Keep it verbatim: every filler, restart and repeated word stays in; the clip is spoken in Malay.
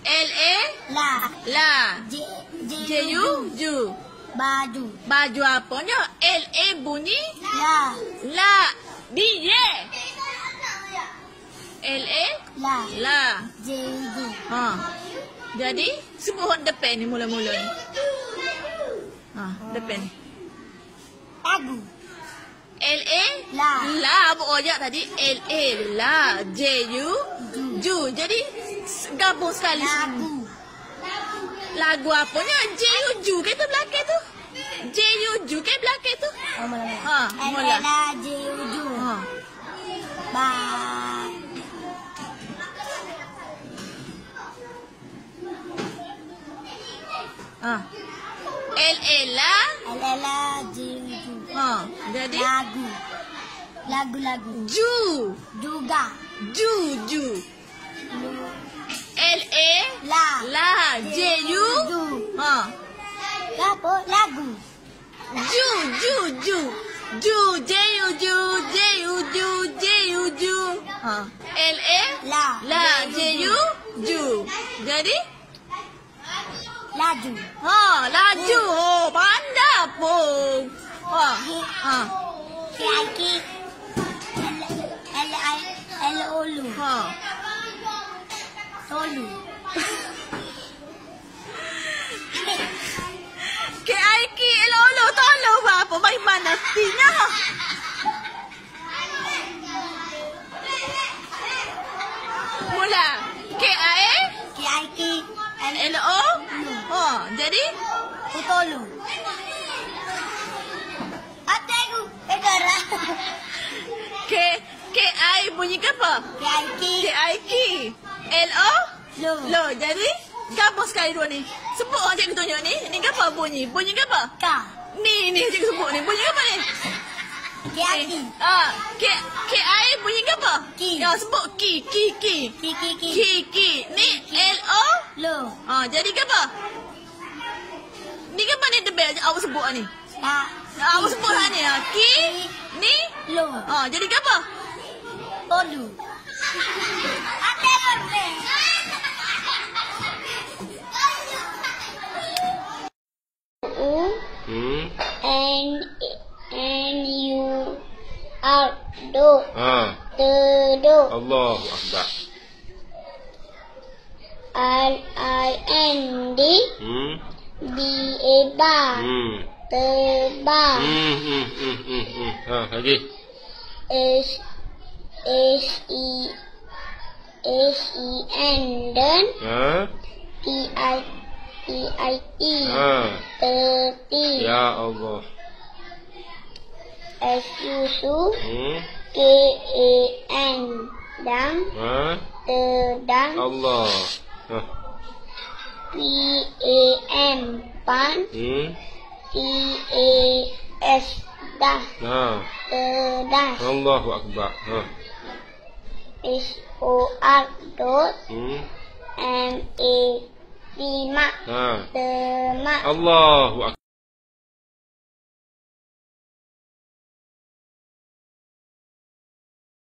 L A La. La. J J J U Ju. Baju. Baju apanya? L A bunyi La. La. B ye. L A La. La. J U. Ha. Jadi sebut huruf depan ni mula-mula ni. Ha, depan ni. Lagu. L A La. La apa ojak tadi? L A La. J U Ju. Jadi gabung sekali. Lagu. Lagu apanya? J U Ju ke tu belakang tu? J U Ju ke belakang tu? Oh, mula. Ha, L mula. La J U Ju. Ha. Ba. Ha. L A La. L La J U Ju. Ha. Jadi Lagu. Lagu-lagu. Ju. Juga. Ju Ju. L A La. La J U Ju. Ha. Apa? Lagu. Ju Ju Ju. Ju J U Ju J U Ju J U Ju. Ha. L A La. La J U Ju. Jadi Laju. ha, laju. Oh, pandai pun. Ha. Ha. K I K. L I L O L. Ha. Tolu. K I K L O L tolong apa? Bagaimana artinya? Mula. K I K I K L O. Oh, jadi Tolu. Ateku. Egara. K K I bunyi ke apa? K I K. K I K L O Lo. Lo. Jadi gabung sekali dua ni. Sebut orang cikgu tunjuk ni. Ni ke apa bunyi? Bunyi ke apa? K. Ni ni cikgu sebut ni. Bunyi ke apa ni? K I K. Ah, K K I bunyi ke apa? Ki. Ya, sebut ki ki ki. K K K. Ki ki. Ni L O. Lo. Ah, jadi ke apa? Ni ke apa ni tebel awak sebut ni? La. Ah, awak sebut lah ni. Ah, ki ni. Lo. Ah, jadi ke apa? Tolu. Ateku. U Hmm. N N U R do. Ha. Do. Allahu Akbar. R I N D. Hmm. B A ba. Hmm. Tebal. Hmm. Hmm. Hmm. Hmm. Hmm. Ha, lagi. S S E S E N dan Ha. T I T I T. Ha. Teti. Ya Allah. S U Su. Hmm. K A N dan Ha. Tedang. Allah. Ha. P A M pan. Hmm. T A S dah. Ha. Tedas. Allahu Akbar. Ha. S O R dot. Hmm. M A lima. Ha. Temak. Allahu Akbar.